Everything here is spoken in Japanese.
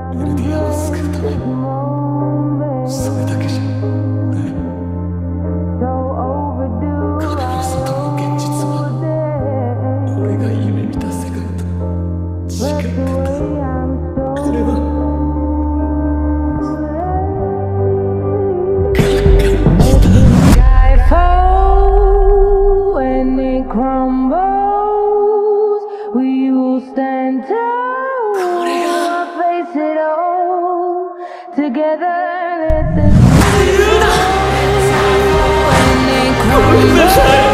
エルディアを救うため、それだけじゃない。壁の外の現実は俺が夢見た世界と違ってた。これは We will stand tall, face it all together. Let the ごめんなさい。